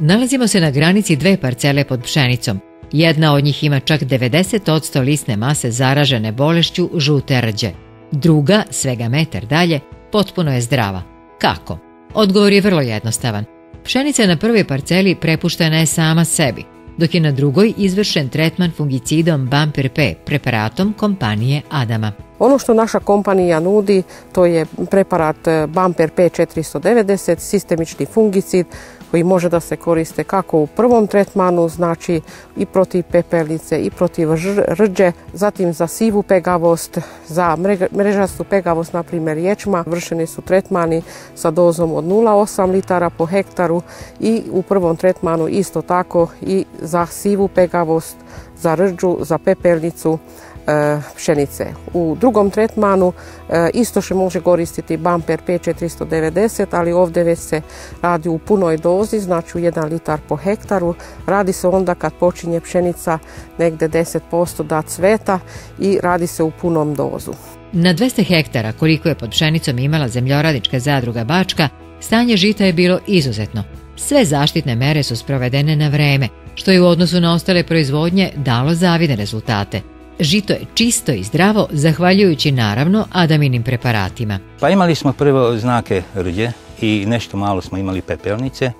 Nalazimo se na granici dve parcele pod pšenicom. Jedna od njih ima čak 90% lisne mase zaražene bolešću žute rđe. Druga, svega metar dalje, potpuno je zdrava. Kako? Odgovor je vrlo jednostavan. Pšenica na prvoj parceli prepuštena je sama sebi, dok je na drugoj izvršen tretman fungicidom Bumper P, preparatom kompanije Adama. Ono što naša kompanija nudi, to je preparat Bumper P 490, sistemični fungicid koji može da se koriste kako u prvom tretmanu, znači i protiv pepelnice i protiv rđe, zatim za sivu pegavost, za mrežastu pegavost, na primjer ječma. Vršeni su tretmani sa dozom od 0,8 litara po hektaru i u prvom tretmanu isto tako i za sivu pegavost, za rđu, za pepelnicu pšenice. U drugom tretmanu isto se može koristiti Bumper P 490, ali ovdje već se radi u punoj dozi, znači u 1 litar po hektaru. Radi se onda kad počinje pšenica negdje 10% da cveta i radi se u punom dozu. Na 200 hektara koliko je pod pšenicom imala Zemljoradnička zadruga Bačka, stanje žita je bilo izuzetno. Sve zaštitne mere su sprovedene na vreme, što je u odnosu na ostale proizvodnje dalo zavidne rezultate. Žito je čisto i zdravo, zahvaljujući naravno Adaminim preparatima. Pa imali smo prvo znake rđe i nešto malo smo imali pepelnice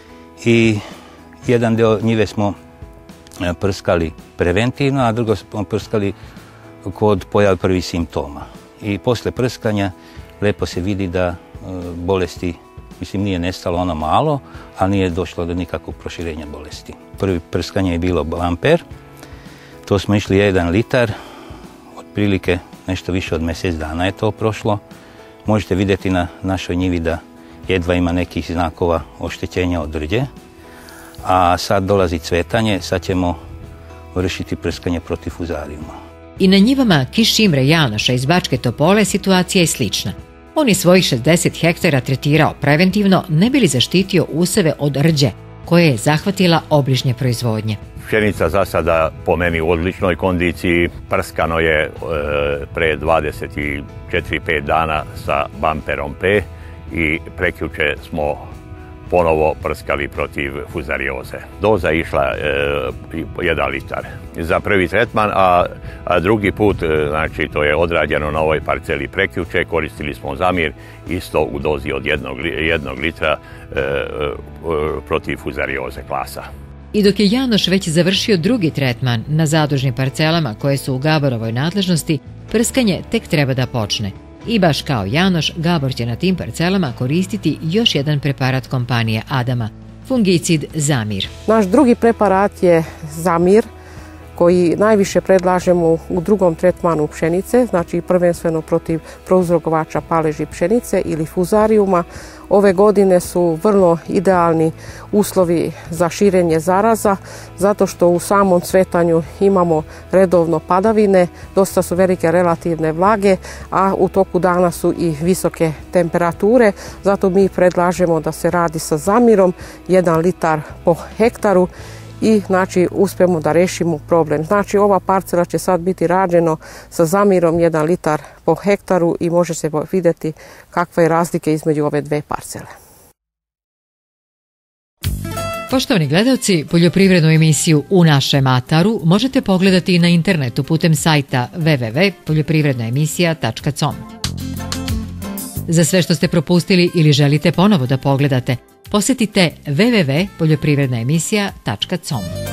i jedan deo njive smo prskali preventivno, a drugo smo prskali kod pojave prvih simptoma. I posle prskanja lepo se vidi da bolesti, mislim, nije nestalo ono malo, a nije došlo do nikakvog proširenja bolesti. Prvi prskanje je bilo Bumper. To smo išli 1 litar, otprilike nešto više od mjesec dana je to prošlo. Možete vidjeti na našoj njivi da jedva ima nekih znakova oštećenja od rđe. A sad dolazi cvetanje, sad ćemo vršiti prskanje protiv fuzarijuma. I na njivama Kiš Imre Janoša iz Bačke Topole situacija je slična. On je svojih 60 hektara tretirao preventivno, ne bi li zaštitio useve od rđe, koje je zahvatila obližnje proizvodnje. Pšenica za sada po meni u odličnoj kondiciji. Prskano je pre 24-5 dana sa Bumperom P i prekjuče smo ponovo prskali protiv fuzarioze. Doza je išla 1 litar za prvi tretman, a drugi put, znači to je odrađeno na ovoj parceli prekjuče, koristili smo Zamir isto u dozi od 1 litra protiv fuzarioze klasa. I dok je Janoš već završio drugi tretman na zadužnim parcelama koje su u Gaborovoj nadležnosti, prskanje tek treba da počne. I baš kao Janoš, Gabor će na tim parcelama koristiti još jedan preparat kompanije Adama, fungicid Zamir. Naš drugi preparat je Zamir, koji najviše predlažemo u drugom tretmanu pšenice, znači prvenstveno protiv prouzrokovača paleži pšenice ili fuzarijuma. Ove godine su vrlo idealni uslovi za širenje zaraza, zato što u samom cvetanju imamo redovno padavine, dosta su velike relativne vlage, a u toku dana su i visoke temperature. Zato mi predlažemo da se radi sa Zamirom, 1 litar po hektaru, i znači uspijemo da rešimo problem. Znači ova parcela će sad biti rađeno sa Zamirom 1 litar po hektaru i može se vidjeti kakva je razlika između ove dve parcele. Poštovani gledalci, poljoprivrednu emisiju U našem ataru možete pogledati i na internetu putem sajta www.poljoprivrednaemisija.com. Za sve što ste propustili ili želite ponovo da pogledate, posjetite www.poljoprivrednaemisija.com.